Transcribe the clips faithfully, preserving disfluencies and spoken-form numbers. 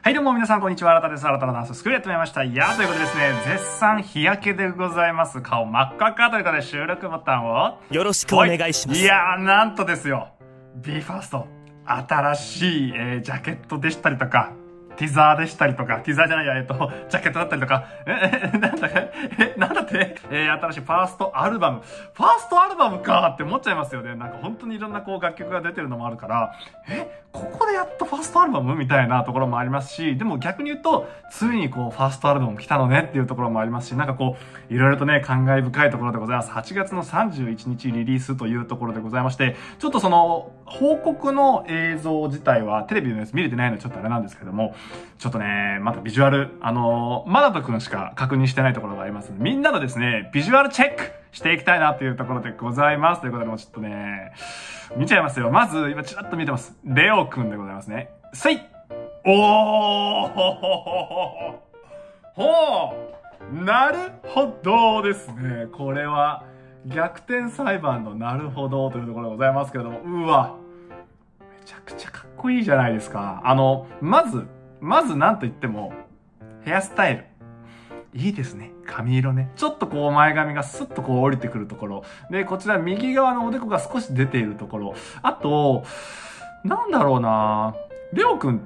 はい、どうも皆さん、こんにちは。新たです。新たなダンススクールやってまいりました。いやー、ということでですね、絶賛日焼けでございます。顔真っ赤っかということで、収録ボタンをよろしくお願いします。 いやー、なんとですよ。ビーファースト、新しい、えー、ジャケットでしたりとか、ティザーでしたりとか、ティザーじゃないや、えっと、ジャケットだったりとか、え、え、なんだえ、なんだってえー、新しいファーストアルバム。ファーストアルバムかって思っちゃいますよね。なんか本当にいろんなこう楽曲が出てるのもあるから、え、ここでやっとファーストアルバムみたいなところもありますし、でも逆に言うと、ついにこう、ファーストアルバム来たのねっていうところもありますし、なんかこう、いろいろとね、感慨深いところでございます。はちがつのさんじゅういちにちリリースというところでございまして、ちょっとその、報告の映像自体はテレビのやつ見れてないのでちょっとあれなんですけども、ちょっとね、まだビジュアル、あのー、マナトくんしか確認してないところがありますので、みんなのですね、ビジュアルチェックしていきたいなっていうところでございます。ということで、もうちょっとね、見ちゃいますよ。まず、今ちらっと見てます。レオくんでございますね。せいおーほほほほうなるほどですね。これは、逆転裁判のなるほどというところでございますけれども、うわ、めちゃくちゃかっこいいじゃないですか。あの、まず、まずなんと言っても、ヘアスタイル。いいですね。髪色ね。ちょっとこう前髪がスッとこう降りてくるところ。で、こちら右側のおでこが少し出ているところ。あと、なんだろうなレオくんって、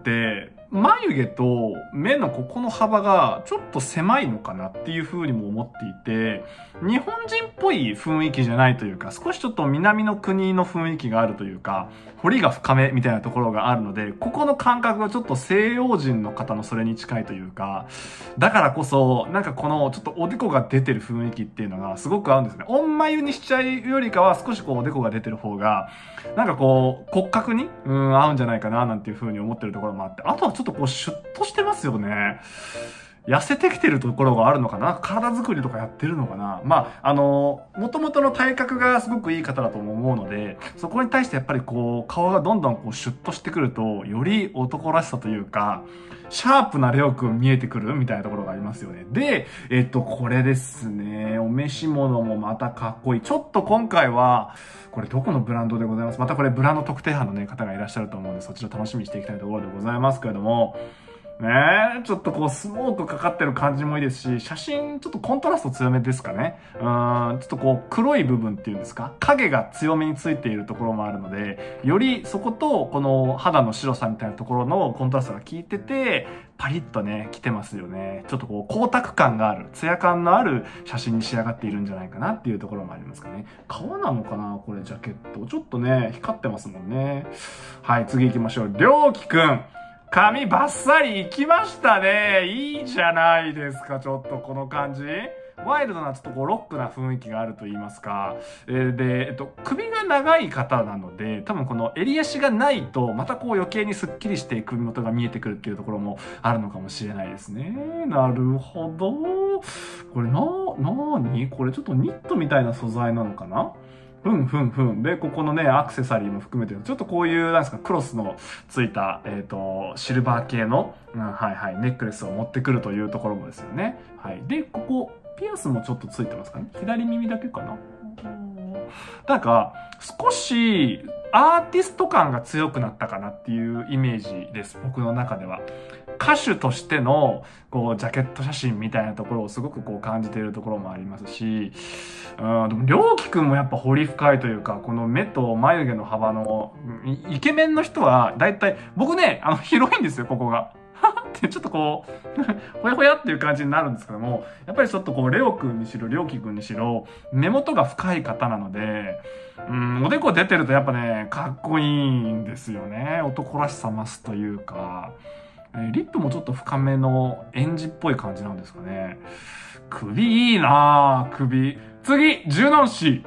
眉毛と目のここの幅がちょっと狭いのかなっていう風にも思っていて、日本人っぽい雰囲気じゃないというか、少しちょっと南の国の雰囲気があるというか、彫りが深めみたいなところがあるので、ここの感覚がちょっと西洋人の方のそれに近いというか、だからこそ、なんかこのちょっとおでこが出てる雰囲気っていうのがすごく合うんですね。おん眉にしちゃうよりかは少しこうおでこが出てる方が、なんかこう骨格に、うん、合うんじゃないかななんていう風に思ってるところもあって、あとはちょっとこうシュッとしてますよね。痩せてきてるところがあるのかな、体作りとかやってるのかな。まあ、あの、元々の体格がすごくいい方だと思うので、そこに対してやっぱりこう、顔がどんどんこうシュッとしてくると、より男らしさというか、シャープなレオくん見えてくるみたいなところがありますよね。で、えっと、これですね。お召し物もまたかっこいい。ちょっと今回は、これどこのブランドでございます？またこれブランド特定班のね、方がいらっしゃると思うんで、そちら楽しみにしていきたいところでございますけれども、ねえ、ちょっとこうスモークかかってる感じもいいですし、写真ちょっとコントラスト強めですかね。うーん、ちょっとこう黒い部分っていうんですか、影が強めについているところもあるので、よりそことこの肌の白さみたいなところのコントラストが効いてて、パリッとね、来てますよね。ちょっとこう光沢感がある、ツヤ感のある写真に仕上がっているんじゃないかなっていうところもありますかね。革なのかなこれジャケット。ちょっとね、光ってますもんね。はい、次行きましょう。りょうきくん。髪バッサリいきましたね。いいじゃないですか、ちょっとこの感じ。ワイルドなちょっとこうロックな雰囲気があると言いますか。えー、で、えっと、首が長い方なので、多分この襟足がないと、またこう余計にスッキリして首元が見えてくるっていうところもあるのかもしれないですね。なるほど。これな、なにこれちょっとニットみたいな素材なのかな？ふんふんふん。で、ここのね、アクセサリーも含めて、ちょっとこういう、なんですか、クロスのついた、えっと、シルバー系の、うん、はいはい、ネックレスを持ってくるというところもですよね。はい。で、ここ、ピアスもちょっとついてますかね。左耳だけかな。なんか、少し、アーティスト感が強くなったかなっていうイメージです。僕の中では。歌手としての、こう、ジャケット写真みたいなところをすごくこう感じているところもありますし、うん、でも、りょうきくんもやっぱ彫り深いというか、この目と眉毛の幅の、イケメンの人は、だいたい、僕ね、あの、広いんですよ、ここが。ってちょっとこうほやほやっていう感じになるんですけども、やっぱりちょっとこうレオくんにしろりょうきくんにしろ目元が深い方なので、うん、おでこ出てるとやっぱねかっこいいんですよね。男らしさ増すというか、えー、リップもちょっと深めのエンジっぽい感じなんですかね。首いいなぁ、首。次、ジュノン氏。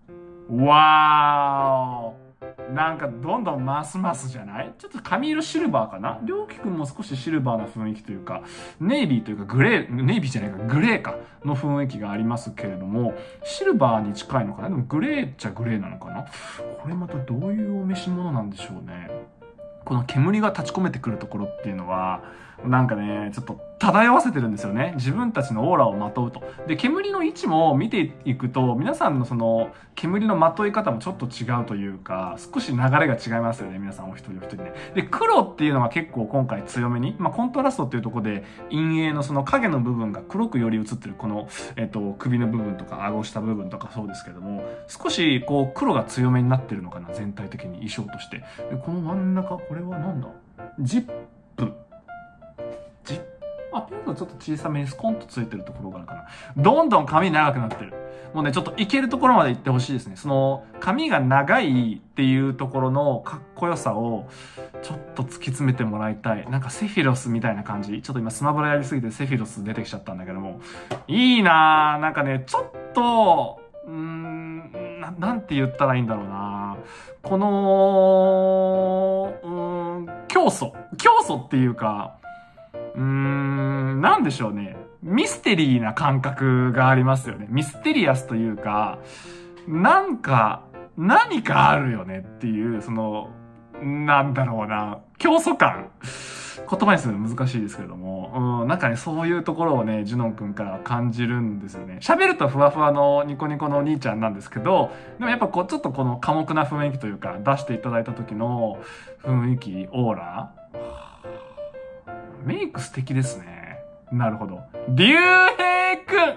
わーお。なんかどんどんますますじゃない？ちょっと髪色シルバーかな？りょうきくんも少しシルバーな雰囲気というか、ネイビーというかグレー、ネイビーじゃないか、グレーかの雰囲気がありますけれども、シルバーに近いのかな？でもグレーっちゃグレーなのかな？これまたどういうお召し物なんでしょうね。この煙が立ち込めてくるところっていうのは、なんかね、ちょっと漂わせてるんですよね。自分たちのオーラをまとうと。で、煙の位置も見ていくと、皆さんのその、煙のまとい方もちょっと違うというか、少し流れが違いますよね。皆さんお一人お一人ね。で、黒っていうのが結構今回強めに、まあ、コントラストっていうところで、陰影のその影の部分が黒くより映ってる、この、えっと、首の部分とか、顎下部分とかそうですけども、少しこう、黒が強めになってるのかな、全体的に衣装として。で、この真ん中、これはなんだ？ジップ。ジップ。あ、ピンクがちょっと小さめにスコンとついてるところがあるかな。どんどん髪長くなってる。もうね、ちょっといけるところまで行ってほしいですね。その、髪が長いっていうところのかっこよさを、ちょっと突き詰めてもらいたい。なんかセフィロスみたいな感じ。ちょっと今スマブラやりすぎてセフィロス出てきちゃったんだけども。いいなぁ。なんかね、ちょっと、うーん、な、なんて言ったらいいんだろうなこの、うーん、教祖。教祖っていうか、うーん、なんでしょうね。ミステリーな感覚がありますよね。ミステリアスというか、なんか、何かあるよねっていう、その、なんだろうな、競争感。言葉にするの難しいですけれども、うん、なんかね、そういうところをね、ジュノン君から感じるんですよね。喋るとふわふわのニコニコのお兄ちゃんなんですけど、でもやっぱこう、ちょっとこの寡黙な雰囲気というか、出していただいた時の雰囲気、オーラ、メイク素敵ですね。なるほど。竜兵くん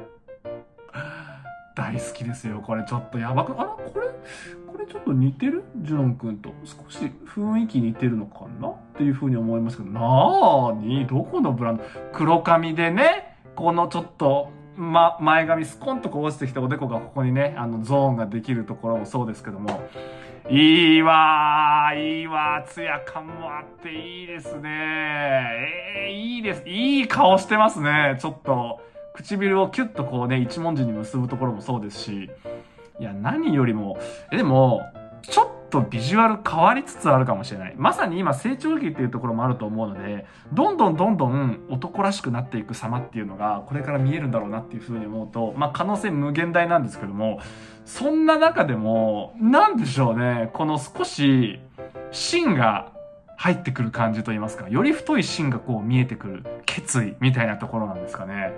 大好きですよ。これちょっとやばく、あらこれ、これちょっと似てるジュノンくんと。少し雰囲気似てるのかなっていう風に思いますけど、なーにどこのブランド黒髪でね、このちょっと、ま、前髪スコンとこう落ちてきたおでこがここにね、あのゾーンができるところもそうですけども、いいわー、いいわー、ツヤ感もあっていいですね。えー、いいです。いい顔してますね。ちょっと、唇をキュッとこうね、一文字に結ぶところもそうですし。いや、何よりも、え、でも、ちょっとビジュアル変わりつつあるかもしれない。まさに今成長期っていうところもあると思うので、どんどんどんどん男らしくなっていく様っていうのが、これから見えるんだろうなっていうふうに思うと、まあ可能性無限大なんですけども、そんな中でも、なんでしょうね、この少し、芯が入ってくる感じといいますか、より太い芯がこう見えてくる決意みたいなところなんですかね。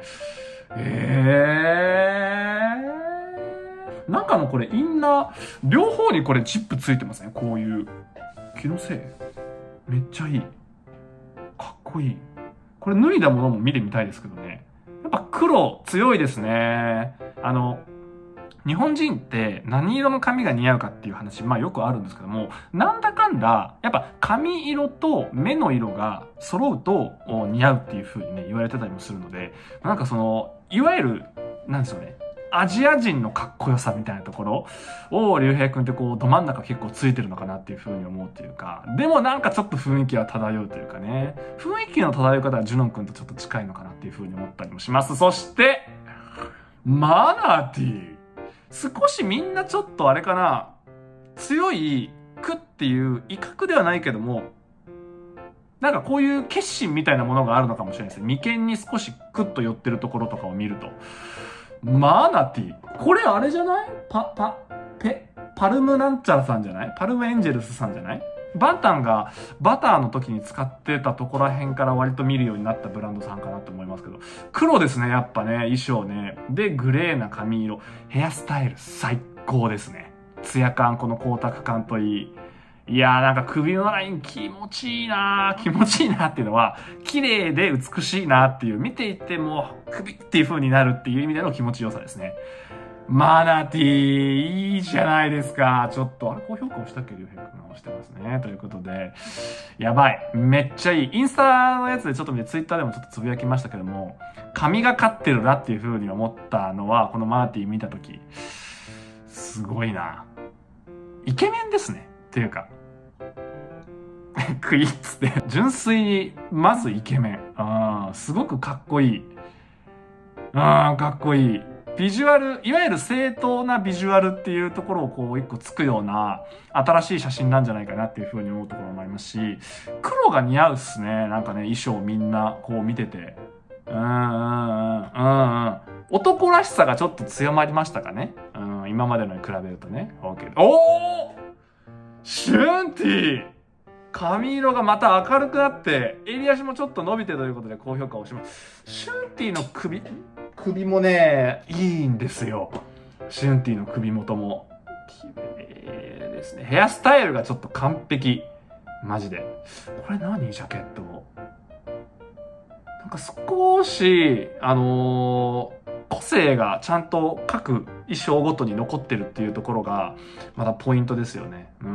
えー。中のこれインナー、両方にこれチップついてますね。こういう。気のせいめっちゃいい。かっこいい。これ脱いだものも見てみたいですけどね。やっぱ黒強いですね。あの、日本人って何色の髪が似合うかっていう話、まあよくあるんですけども、なんだかんだ、やっぱ髪色と目の色が揃うと似合うっていう風にね、言われてたりもするので、なんかその、いわゆる、なんでしょうね。アジア人のかっこよさみたいなところを、竜兵くんってこう、ど真ん中結構ついてるのかなっていう風に思うっていうか、でもなんかちょっと雰囲気は漂うというかね、雰囲気の漂い方はジュノンくんとちょっと近いのかなっていう風に思ったりもします。そして、マナティー。少しみんなちょっとあれかな、強いクっていう威嚇ではないけども、なんかこういう決心みたいなものがあるのかもしれないですね。眉間に少しクッと寄ってるところとかを見ると。マナティ。これあれじゃない？パ、パ、ペ、パルムなんちゃらさんじゃない？パルムエンジェルスさんじゃない？バンタンがバターの時に使ってたところら辺から割と見るようになったブランドさんかなと思いますけど。黒ですね、やっぱね、衣装ね。で、グレーな髪色。ヘアスタイル最高ですね。ツヤ感、この光沢感といい。いやーなんか首のライン気持ちいいなー気持ちいいなっていうのは、綺麗で美しいなっていう、見ていても首っていう風になるっていう意味での気持ちよさですね。マナティー、いいじゃないですか。ちょっと、あれ高評価押したっけ竜兵君が押してますね。ということで、やばい。めっちゃいい。インスタのやつでちょっと見て、ツイッターでもちょっとつぶやきましたけども、髪がかってるなっていう風に思ったのは、このマナティー見たとき、すごいな。イケメンですね。っていうか、クイッつって、純粋に、まずイケメン。あーすごくかっこいい。あーかっこいい。ビジュアル、いわゆる正当なビジュアルっていうところをこう一個つくような新しい写真なんじゃないかなっていうふうに思うところもありますし、黒が似合うっすね。なんかね、衣装みんなこう見てて。うんうんうんうんうん。男らしさがちょっと強まりましたかね。うん、今までのに比べるとね。OK。おーシュンティ髪色がまた明るくなって、襟足もちょっと伸びてということで高評価をします。シュンティの首、首もね、いいんですよ。シュンティの首元も。綺麗ですね。ヘアスタイルがちょっと完璧。マジで。これ何ジャケット。なんか少し、あのー、個性がちゃんと各衣装ごとに残ってるっていうところが、またポイントですよね。うん。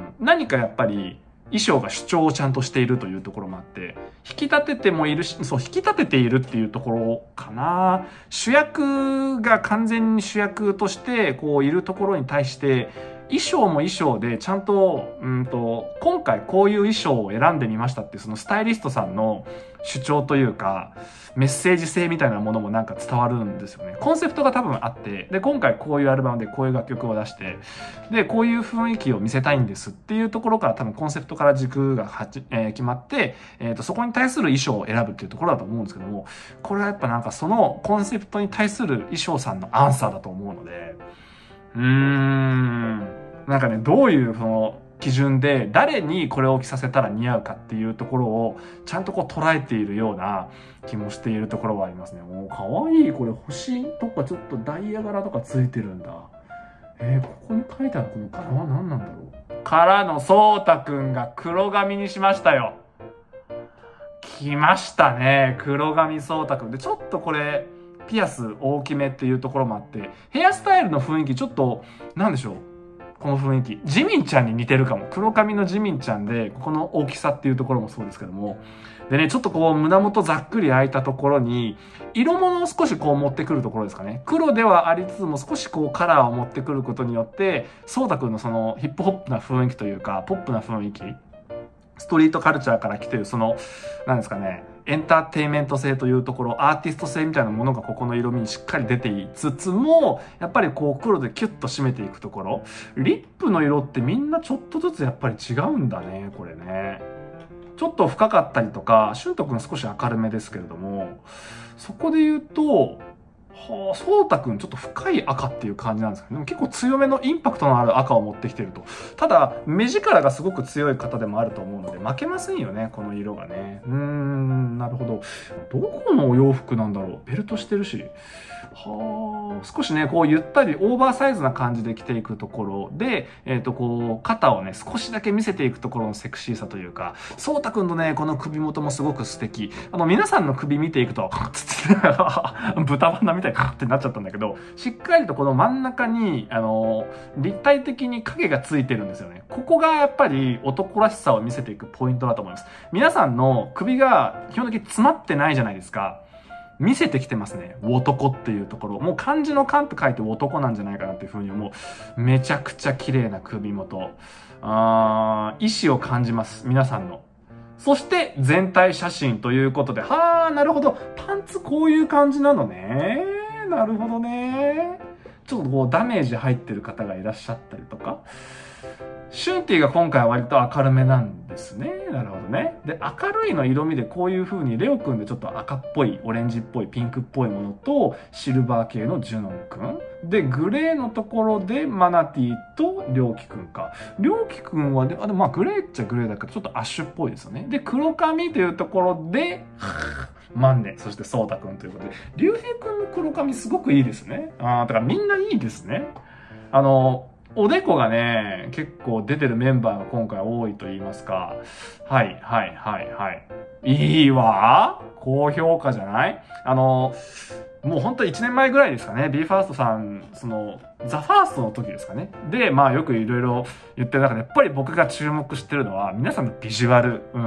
何かやっぱり、衣装が主張をちゃんとしているというところもあって、引き立ててもいるし、そう、引き立てているっていうところかな。主役が完全に主役として、こう、いるところに対して、衣装も衣装で、ちゃんと、うんと、今回こういう衣装を選んでみましたっていう、そのスタイリストさんの主張というか、メッセージ性みたいなものもなんか伝わるんですよね。コンセプトが多分あって、で、今回こういうアルバムでこういう楽曲を出して、で、こういう雰囲気を見せたいんですっていうところから多分コンセプトから軸がはち、えー、決まって、えっと、そこに対する衣装を選ぶっていうところだと思うんですけども、これはやっぱなんかそのコンセプトに対する衣装さんのアンサーだと思うので、うーん。なんかね、どういうその基準で誰にこれを着させたら似合うかっていうところをちゃんとこう捉えているような気もしているところはありますね。おー、かわいい。これ星とかちょっとダイヤ柄とかついてるんだ。えー、ここに書いてあるこの柄は何なんだろう。からのそうたくんが黒髪にしましたよ。来ましたね。黒髪そうたくん。で、ちょっとこれ、ピアス大きめっていうところもあって、ヘアスタイルの雰囲気ちょっと、なんでしょう。この雰囲気。ジミンちゃんに似てるかも。黒髪のジミンちゃんで、ここの大きさっていうところもそうですけども。でね、ちょっとこう胸元ざっくり開いたところに、色物を少しこう持ってくるところですかね。黒ではありつつも少しこうカラーを持ってくることによって、そうたくんのそのヒップホップな雰囲気というか、ポップな雰囲気。ストリートカルチャーから来てるその、なんですかね、エンターテインメント性というところ、アーティスト性みたいなものがここの色味にしっかり出ていつつも、やっぱりこう黒でキュッと締めていくところ。リップの色ってみんなちょっとずつやっぱり違うんだね、これね。ちょっと深かったりとか、シュント君少し明るめですけれども、そこで言うと、はあ、そうたくんちょっと深い赤っていう感じなんですけど、でも結構強めのインパクトのある赤を持ってきてると。ただ、目力がすごく強い方でもあると思うので、負けませんよね、この色がね。うーん、なるほど。どこのお洋服なんだろう。ベルトしてるし。はあ、少しね、こうゆったりオーバーサイズな感じで着ていくところで、えっと、こう、肩をね、少しだけ見せていくところのセクシーさというか、そうたくんのね、この首元もすごく素敵。あの、皆さんの首見ていくと、つって、豚鼻みたいなってなっちゃったんだけど、しっかりとこの真ん中に、あの、立体的に影がついてるんですよね。ここがやっぱり男らしさを見せていくポイントだと思います。皆さんの首が基本的に詰まってないじゃないですか。見せてきてますね。男っていうところ。もう漢字の漢って書いて男なんじゃないかなっていうふうに思う。めちゃくちゃ綺麗な首元。あー、意志を感じます。皆さんの。そして全体写真ということで。はー、なるほど。パンツこういう感じなのね。なるほどね。ちょっとこうダメージ入ってる方がいらっしゃったりとか。シュンティが今回は割と明るめなんですね。なるほどね。で、明るいの色味でこういう風にレオくんでちょっと赤っぽい、オレンジっぽい、ピンクっぽいものと、シルバー系のジュノンくん。で、グレーのところでマナティとリョウキくんか。リョウキくんはで、あ、でもまあグレーっちゃグレーだけど、ちょっとアッシュっぽいですよね。で、黒髪というところで、マンネ、そしてソータくんということで、リュウヘイくんの黒髪すごくいいですね。ああ、だからみんないいですね。あの、おでこがね、結構出てるメンバーが今回多いと言いますか。はい、はい、はい、はい。いいわ。高評価じゃない？あの、もうほんといちねんまえぐらいですかね。ビーファーストさん、その、ザ・ファーストの時ですかね。で、まあよくいろいろ言ってる中で、やっぱり僕が注目してるのは、皆さんのビジュアル、うん、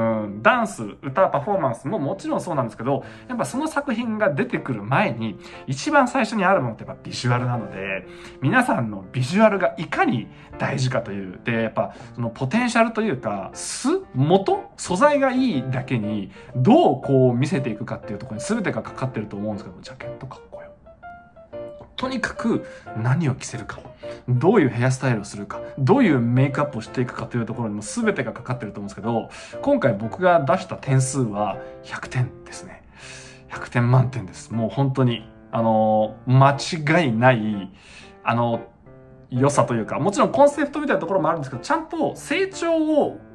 ダンス、歌、パフォーマンスももちろんそうなんですけど、やっぱその作品が出てくる前に、一番最初にあるものってやっぱビジュアルなので、皆さんのビジュアルがいかに大事かという、で、やっぱそのポテンシャルというか、素元素材がいいだけに、どうこう見せていくかっていうところに全てがかかってると思うんですけど、ジャケットかっこよ。とにかく何を着せるか、どういうヘアスタイルをするか、どういうメイクアップをしていくかというところにも全てがかかってると思うんですけど、今回僕が出した点数はひゃくてんですね。ひゃくてん満点です。もう本当に、あの、間違いない、あの、良さというか、もちろんコンセプトみたいなところもあるんですけど、ちゃんと成長を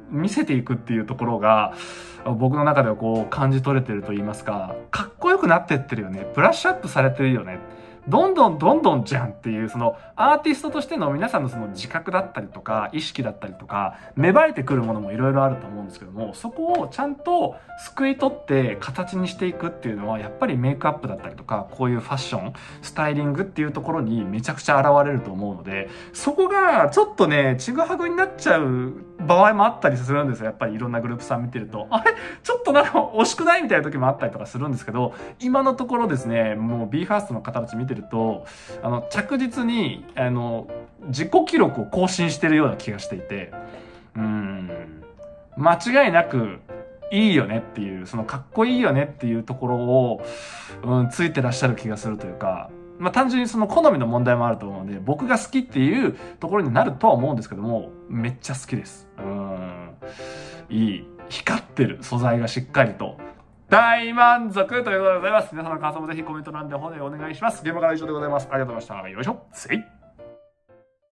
見せていくっていうところが、僕の中ではこう感じ取れてると言いますか、かっこよくなってってるよね。ブラッシュアップされてるよね。どんどんどんどんじゃんっていう、そのアーティストとしての皆さんのその自覚だったりとか、意識だったりとか、芽生えてくるものもいろいろあると思うんですけども、そこをちゃんとすくい取って形にしていくっていうのは、やっぱりメイクアップだったりとか、こういうファッション、スタイリングっていうところにめちゃくちゃ現れると思うので、そこがちょっとね、ちぐはぐになっちゃう場合もあったりするんですよ。やっぱりいろんなグループさん見てると、あれちょっとなんか惜しくないみたいな時もあったりとかするんですけど、今のところですね、もう ビーファースト の方たち見てると、あの、着実に、あの、自己記録を更新してるような気がしていて、うーん、間違いなく、いいよねっていう、そのかっこいいよねっていうところを、うん、ついてらっしゃる気がするというか、まあ単純にその好みの問題もあると思うので、僕が好きっていうところになるとは思うんですけども、めっちゃ好きです。うん、いい。光ってる素材がしっかりと。大満足ということでございます。皆さんの感想もぜひコメント欄でお願いします。現場からは以上でございます。ありがとうございました。よいしょ。せい。